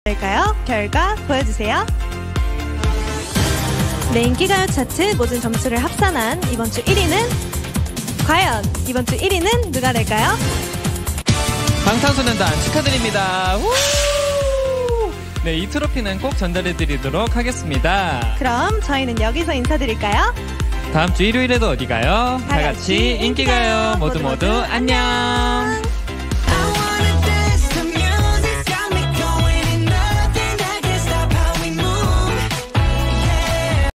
될까요? 결과 보여주세요. 네, 인기가요 차트 모든 점수를 합산한 이번 주 1위는 과연 이번 주 1위는 누가 될까요? 방탄소년단 축하드립니다. 우! 네, 이 트로피는 꼭 전달해드리도록 하겠습니다. 그럼 저희는 여기서 인사드릴까요? 다음 주 일요일에도 어디 가요? 다 같이 인기가요. 모두 안녕.